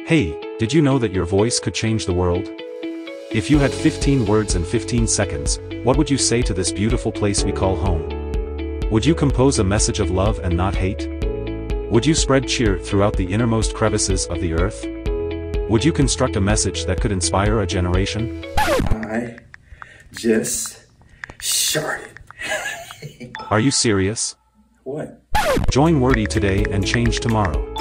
Hey, did you know that your voice could change the world? If you had 15 words and 15 seconds, what would you say to this beautiful place we call home? Would you compose a message of love and not hate? Would you spread cheer throughout the innermost crevices of the earth? Would you construct a message that could inspire a generation? I just sharted. Are you serious? What? Join Weerdy today and change tomorrow.